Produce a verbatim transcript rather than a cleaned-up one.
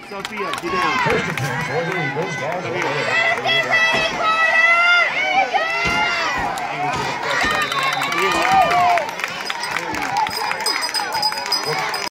Sophia, get down. First attempt for the Eagles, ball